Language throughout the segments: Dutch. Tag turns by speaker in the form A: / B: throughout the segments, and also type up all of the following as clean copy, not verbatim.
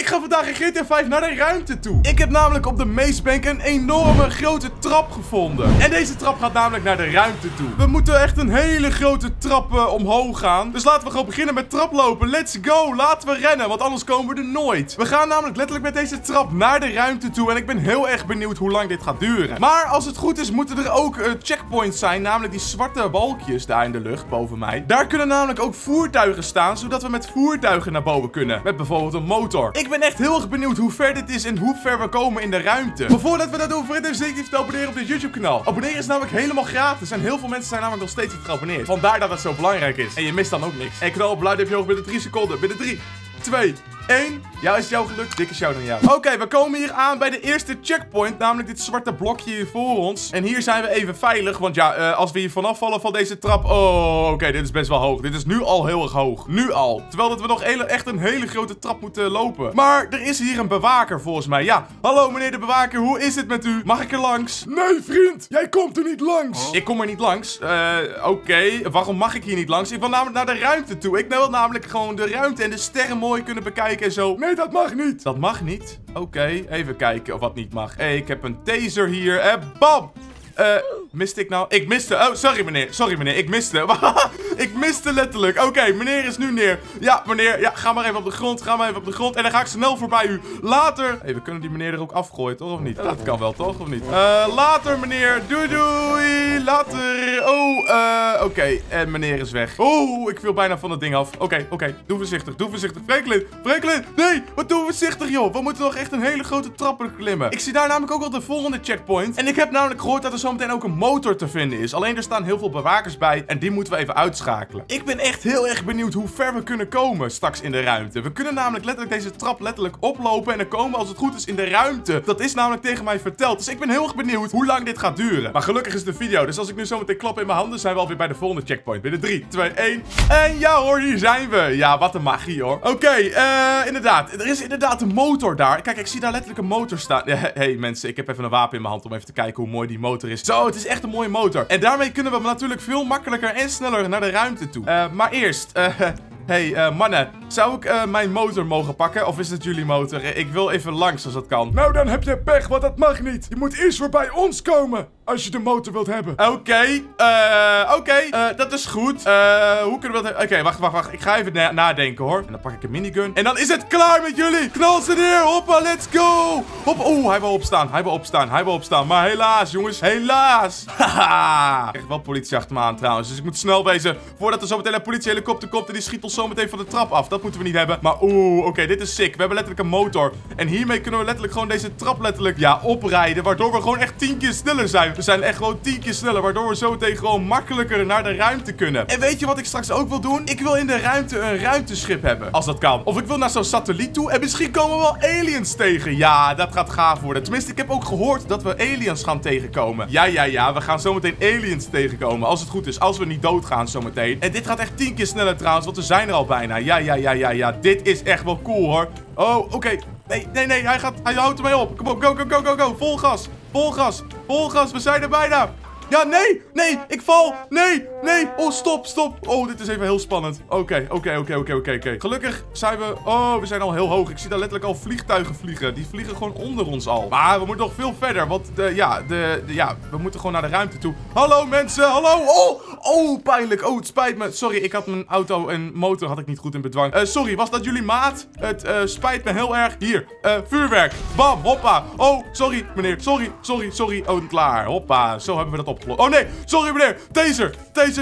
A: ga vandaag in GTA 5 naar de ruimte toe. Ik heb namelijk op de Maze Bank een enorme grote trap gevonden. En deze trap gaat namelijk naar de ruimte toe. We moeten echt een hele grote trap omhoog gaan. Dus laten we gewoon beginnen met traplopen. Let's go. Laten we rennen, want anders komen we er nooit. We gaan namelijk letterlijk met deze trap naar de ruimte toe. En ik ben heel erg benieuwd hoe lang dit gaat duren. Maar als het goed is, moeten er ook checkpoints zijn. Namelijk die zwarte balkjes daar in de lucht boven mij. Daar kunnen namelijk ook voertuigen staan, zodat we met voertuigen naar boven kunnen. Met bijvoorbeeld een motor. Ik ben echt heel erg benieuwd hoe ver dit is en hoe ver we komen in de ruimte. Maar voordat we dat doen, vergeet even zeker te abonneren op dit YouTube kanaal. Abonneren is namelijk helemaal gratis. En heel veel mensen zijn namelijk nog steeds niet geabonneerd. Vandaar dat het zo belangrijk is. En je mist dan ook niks. En knal op blauw duimpje hoog binnen 3 seconden. Binnen 3, 2, 1. Ja, is het jou gelukt? Dikke shout aan jou. Oké, we komen hier aan bij de eerste checkpoint. Namelijk dit zwarte blokje hier voor ons. En hier zijn we even veilig. Want ja, als we hier vanaf vallen van deze trap. Oh, oké, dit is best wel hoog. Dit is nu al heel erg hoog. Nu al. Terwijl dat we nog echt een hele grote trap moeten lopen. Maar er is hier een bewaker volgens mij. Ja, hallo meneer de bewaker. Hoe is het met u? Mag ik er langs?
B: Nee, vriend. Jij komt er niet langs.
A: Ik kom er niet langs. Oké. Waarom mag ik hier niet langs? Ik wil namelijk naar de ruimte toe. Ik wil namelijk gewoon de ruimte en de sterren mooi kunnen bekijken en zo.
B: Nee, dat mag niet.
A: Dat mag niet? Oké, even kijken of wat niet mag. Ik heb een taser hier. Bam! Miste ik nou? Ik miste. Oh, sorry meneer. Sorry meneer. Ik miste. Ik miste letterlijk. Oké, meneer is nu neer. Ja, meneer. Ja, ga maar even op de grond. Ga maar even op de grond. En dan ga ik snel voorbij u. Later. Hey, we kunnen die meneer er ook afgooien, toch? Of niet? Ja, dat kan wel, toch? Of niet? Later, meneer. Doei, doei. Later. Oh, oké. En meneer is weg. Oh, ik viel bijna van het ding af. Oké. Doe voorzichtig. Doe voorzichtig. Franklin. Nee. Wat doen we voorzichtig, joh. We moeten nog echt een hele grote trap klimmen. Ik zie daar namelijk ook al de volgende checkpoint. En ik heb namelijk gehoord dat er zometeen ook een motor te vinden is. Alleen er staan heel veel bewakers bij. En die moeten we even uitschakelen. Ik ben echt heel erg benieuwd hoe ver we kunnen komen straks in de ruimte. We kunnen namelijk letterlijk deze trap oplopen. En dan komen we als het goed is in de ruimte. Dat is namelijk tegen mij verteld. Dus ik ben heel erg benieuwd hoe lang dit gaat duren. Maar gelukkig is de video. Dus als ik nu zometeen klap in mijn handen, zijn we alweer bij de volgende checkpoint. Binnen 3, 2, 1. En ja hoor, hier zijn we. Ja, wat een magie hoor. Oké, inderdaad. Er is inderdaad een motor daar. Kijk, ik zie daar letterlijk een motor staan. Hey mensen, ik heb even een wapen in mijn hand om even te kijken hoe mooi die motor is. Zo, het is echt een mooie motor. En daarmee kunnen we natuurlijk veel makkelijker en sneller naar de ruimte toe. Maar eerst, hey, mannen. Zou ik mijn motor mogen pakken? Of is het jullie motor? Ik wil even langs als dat kan.
B: Nou, dan heb je pech, want dat mag niet. Je moet eerst weer bij ons komen. Als je de motor wilt hebben.
A: Oké, dat is goed. Hoe kunnen we dat... Oké, wacht. Ik ga even nadenken, hoor. En dan pak ik een minigun. En dan is het klaar met jullie. Knal ze neer. Hoppa, let's go. Hoppa. Oeh, hij wil opstaan. Maar helaas, jongens. Helaas. Haha. Ik krijg wel politie achter me aan, trouwens. Dus ik moet snel wezen. Voordat er zometeen een politiehelikopter komt. En die schiet ons zometeen van de trap af. Dat moeten we niet hebben. Maar oké, dit is sick. We hebben letterlijk een motor. En hiermee kunnen we letterlijk gewoon deze trap oprijden. Waardoor we gewoon echt 10 keer sneller zijn. We zijn echt gewoon 10 keer sneller, waardoor we zo meteen gewoon makkelijker naar de ruimte kunnen. En weet je wat ik straks ook wil doen? Ik wil in de ruimte een ruimteschip hebben, als dat kan. Of ik wil naar zo'n satelliet toe en misschien komen we wel aliens tegen. Ja, dat gaat gaaf worden. Tenminste, ik heb ook gehoord dat we aliens gaan tegenkomen. Ja, we gaan zometeen aliens tegenkomen, als het goed is. Als we niet doodgaan zometeen. En dit gaat echt 10 keer sneller trouwens, want we zijn er al bijna. Ja, dit is echt wel cool hoor. Oh, oké. Nee, hij houdt ermee op. Kom op, go. Vol gas, we zijn er bijna. Ja, nee, ik val. Nee. Oh, stop. Oh, dit is even heel spannend. Oké. Gelukkig zijn we... Oh, we zijn al heel hoog. Ik zie daar letterlijk al vliegtuigen vliegen. Die vliegen gewoon onder ons al. Maar we moeten nog veel verder. Want, we moeten gewoon naar de ruimte toe. Hallo, mensen. Hallo. Oh, pijnlijk. Oh, het spijt me. Sorry, ik had mijn auto en motor had ik niet goed in bedwang. Sorry, was dat jullie maat? Het spijt me heel erg. Hier, vuurwerk. Bam, hoppa. Oh, sorry, meneer. Sorry. Oh, klaar. Hoppa. Zo hebben we dat opgelost. Oh, nee. Sorry, meneer. Taser.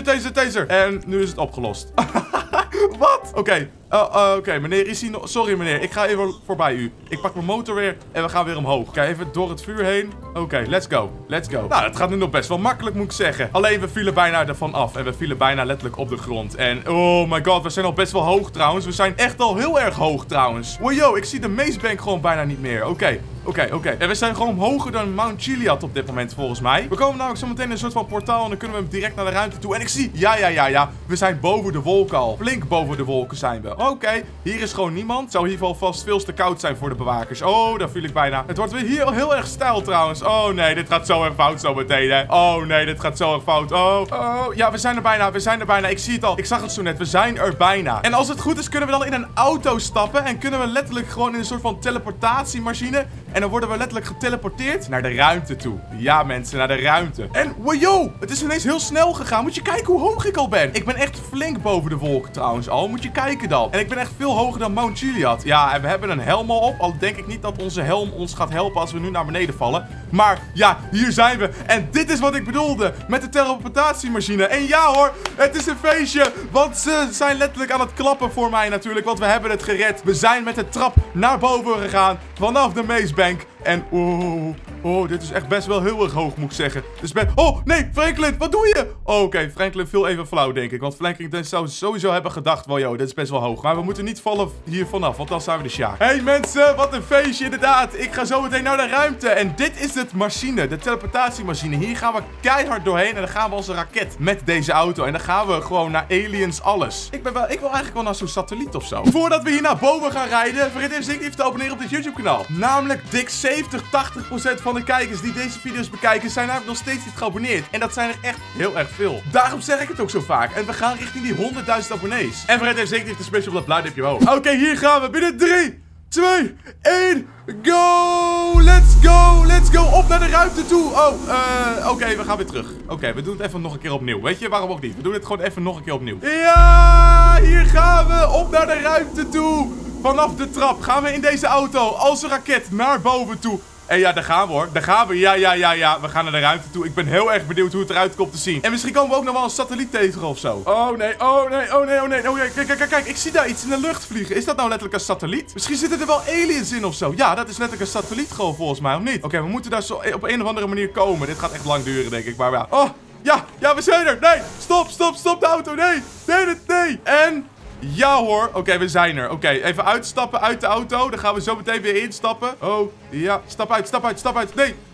A: En nu is het opgelost. Wat? Oké, meneer, is hij nog... Sorry, meneer. Ik ga even voorbij u. Ik pak mijn motor weer en we gaan weer omhoog. Kijk, even door het vuur heen. Oké, let's go. Nou, het gaat nu nog best wel makkelijk, moet ik zeggen. Alleen, we vielen bijna ervan af. En we vielen bijna letterlijk op de grond. En, oh my god, we zijn al best wel hoog trouwens. We zijn echt al heel erg hoog trouwens. Wow, ik zie de Maze Bank gewoon bijna niet meer. Oké. En we zijn gewoon hoger dan Mount Chiliad op dit moment, volgens mij. We komen namelijk zo meteen in een soort van portaal en dan kunnen we hem direct naar de ruimte toe. En ik zie, ja. We zijn boven de wolken al. Flink boven de wolken zijn we. Oké, hier is gewoon niemand. Zou hier vast veel te koud zijn voor de bewakers. Oh, daar viel ik bijna. Het wordt weer hier heel erg stijl trouwens. Oh nee, dit gaat zo erg fout zo meteen, hè. Oh nee, dit gaat zo erg fout. Oh, ja, we zijn er bijna. We zijn er bijna. Ik zie het al. Ik zag het zo net. We zijn er bijna. En als het goed is, kunnen we dan in een auto stappen. En kunnen we letterlijk gewoon in een soort van teleportatiemachine. En dan worden we letterlijk geteleporteerd naar de ruimte toe. Ja, mensen, naar de ruimte. En, wow, het is ineens heel snel gegaan. Moet je kijken hoe hoog ik al ben. Ik ben echt flink boven de wolken trouwens al. Moet je kijken dan. En ik ben echt veel hoger dan Mount Chiliad. Ja, en we hebben een helm al op. Al denk ik niet dat onze helm ons gaat helpen als we nu naar beneden vallen. Maar, ja, hier zijn we. En dit is wat ik bedoelde met de teleportatiemachine. En ja hoor, het is een feestje. Want ze zijn letterlijk aan het klappen voor mij natuurlijk. Want we hebben het gered. We zijn met de trap naar boven gegaan. Vanaf de Mazebank. En dit is echt best wel heel erg hoog, moet ik zeggen. Dus oh, nee, Franklin, wat doe je? Oké, Franklin viel even flauw, denk ik. Want Franklin zou sowieso hebben gedacht, wow, dit is best wel hoog. Maar we moeten niet vallen hier vanaf, want dan zijn we de sjaak. Hey mensen, wat een feestje, inderdaad. Ik ga zo meteen naar de ruimte. En dit is het machine, de teleportatiemachine. Hier gaan we keihard doorheen en dan gaan we onze raket met deze auto. En dan gaan we gewoon naar aliens, alles. Ik wil eigenlijk wel naar zo'n satelliet of zo. Voordat we hier naar boven gaan rijden, vergeet even te abonneren op dit YouTube kanaal. Namelijk dik 70-80% van de kijkers die deze video's bekijken zijn namelijk nog steeds niet geabonneerd. En dat zijn er echt heel erg veel. Daarom zeg ik het ook zo vaak. En we gaan richting die 100.000 abonnees. En vergeet even zeker te smashen op dat blauw duimpje omhoog. Oké, hier gaan we. Binnen 3, 2, 1, go! Let's go! Let's go! Op naar de ruimte toe! Oké, we gaan weer terug. Oké, we doen het even nog een keer opnieuw. Weet je, waarom ook niet? We doen het gewoon even nog een keer opnieuw. Ja! Hier gaan we! Op naar de ruimte toe! Vanaf de trap gaan we in deze auto als een raket naar boven toe. En ja, daar gaan we hoor. Daar gaan we. Ja. We gaan naar de ruimte toe. Ik ben heel erg benieuwd hoe het eruit komt te zien. En misschien komen we ook nog wel een satelliet tegen of zo. Oh nee. Kijk. Ik zie daar iets in de lucht vliegen. Is dat nou letterlijk een satelliet? Misschien zitten er wel aliens in of zo. Ja, dat is letterlijk een satelliet gewoon volgens mij, of niet? Oké, we moeten daar zo op een of andere manier komen. Dit gaat echt lang duren, denk ik. Maar ja. Oh, ja, we zijn er. Nee, stop de auto. Nee. En... ja hoor, oké, we zijn er. Oké, even uitstappen uit de auto. Dan gaan we zo meteen weer instappen. Oh, ja, stap uit.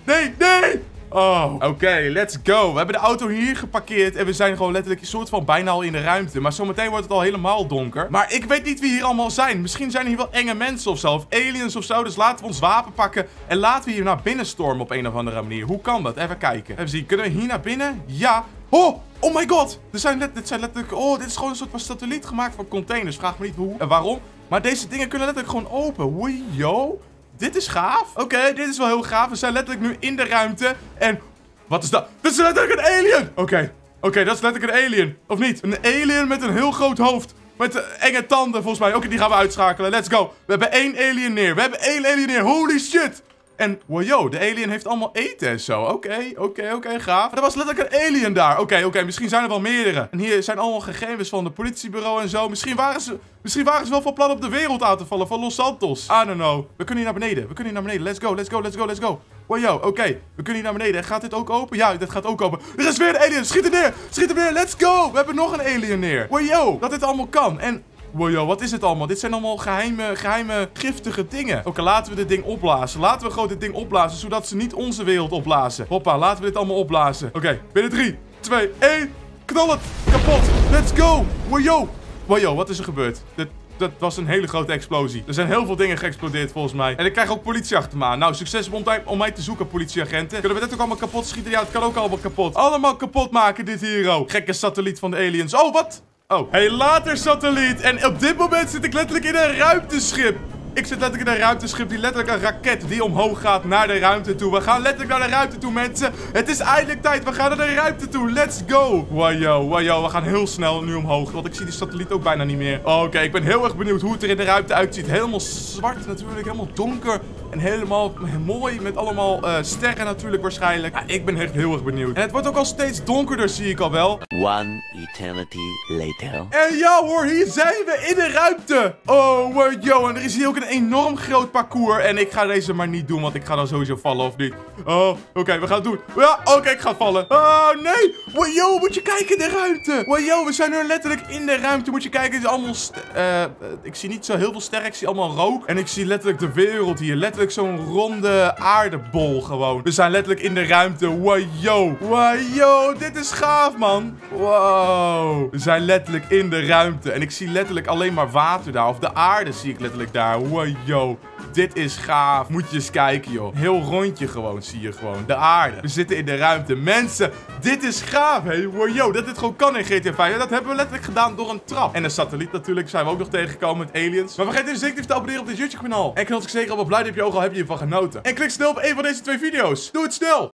A: Nee. Oh, oké, let's go. We hebben de auto hier geparkeerd en we zijn gewoon letterlijk een soort van bijna al in de ruimte. Maar zometeen wordt het al helemaal donker. Maar ik weet niet wie hier allemaal zijn. Misschien zijn er hier wel enge mensen of zo, of aliens of zo. Dus laten we ons wapen pakken en laten we hier naar binnen stormen op een of andere manier. Hoe kan dat? Even kijken. Even zien, kunnen we hier naar binnen? Ja. Oh my god. Dit zijn letterlijk... oh, dit is gewoon een soort van satelliet gemaakt van containers. Vraag me niet hoe en waarom. Maar deze dingen kunnen letterlijk gewoon open. Yo. Dit is gaaf. Oké, dit is wel heel gaaf. We zijn letterlijk nu in de ruimte. En... wat is dat? Dit is letterlijk een alien. Oké, dat is letterlijk een alien. Of niet? Een alien met een heel groot hoofd. Met enge tanden volgens mij. Oké, die gaan we uitschakelen. Let's go. We hebben één alien neer. Holy shit. En, wow, de alien heeft allemaal eten en zo. Oké, gaaf. Er was letterlijk een alien daar. Oké, misschien zijn er wel meerdere. En hier zijn allemaal gegevens van het politiebureau en zo. Misschien waren ze wel van plan op de wereld aan te vallen van Los Santos. I don't know. We kunnen hier naar beneden. Let's go. Wow, oké. We kunnen hier naar beneden. Gaat dit ook open? Ja, dit gaat ook open. Er is weer een alien. Schiet hem neer. Let's go. We hebben nog een alien neer. Wow, dat dit allemaal kan. En... wow, wat is het allemaal? Dit zijn allemaal geheime, giftige dingen. Oké, laten we dit ding opblazen. Laten we gewoon dit ding opblazen, zodat ze niet onze wereld opblazen. Hoppa, laten we dit allemaal opblazen. Oké, binnen 3, 2, 1. Knal het. Kapot. Let's go. Wow, wat is er gebeurd? Dat was een hele grote explosie. Er zijn heel veel dingen geëxplodeerd volgens mij. En ik krijg ook politie achter me aan. Nou, succes om mij te zoeken, politieagenten. Kunnen we dit ook allemaal kapot schieten? Ja, het kan ook allemaal kapot. Allemaal kapot maken, dit hier, oh. Gekke satelliet van de aliens. Oh, wat? Oh, hey, later satelliet. En op dit moment zit ik letterlijk in een ruimteschip. Ik zit letterlijk in een ruimteschip die letterlijk een raket die omhoog gaat naar de ruimte toe. We gaan letterlijk naar de ruimte toe, mensen. Het is eindelijk tijd. We gaan naar de ruimte toe. Let's go. Wow. We gaan heel snel nu omhoog. Want ik zie die satelliet ook bijna niet meer. Oké, ik ben heel erg benieuwd hoe het er in de ruimte uitziet. Helemaal zwart natuurlijk. Helemaal donker. En helemaal mooi. Met allemaal sterren natuurlijk waarschijnlijk. Ja, ik ben echt heel erg benieuwd. En het wordt ook al steeds donkerder, zie ik al wel.
C: One eternity later.
A: En ja hoor, hier zijn we in de ruimte. Oh, wow. En er is hier ook een een enorm groot parcours. En ik ga deze maar niet doen, want ik ga dan sowieso vallen of niet. Oh, oké, we gaan het doen. Ja, oké, ik ga vallen. Oh, nee. Wow, yo, moet je kijken in de ruimte. Wow, yo, we zijn nu letterlijk in de ruimte. Moet je kijken, het is allemaal... ik zie niet zo heel veel sterren. Ik zie allemaal rook. En ik zie letterlijk de wereld hier. Letterlijk zo'n ronde aardebol gewoon. We zijn letterlijk in de ruimte. Wow, yo. Wow, yo. Dit is gaaf, man. Wow. We zijn letterlijk in de ruimte. En ik zie letterlijk alleen maar water daar. Of de aarde zie ik letterlijk daar. Wow, yo. Dit is gaaf. Moet je eens kijken, joh. Heel rondje gewoon, zie je gewoon. De aarde. We zitten in de ruimte. Mensen, dit is gaaf, hé. Wow, yo, dat dit gewoon kan in GTA 5. En dat hebben we letterlijk gedaan door een trap. En een satelliet natuurlijk. Zijn we ook nog tegengekomen met aliens. Maar vergeet dus zeker niet te abonneren op dit YouTube kanaal. En knal ik zeker op blij dat je ook al heb je hiervan genoten. En klik snel op een van deze 2 video's. Doe het snel.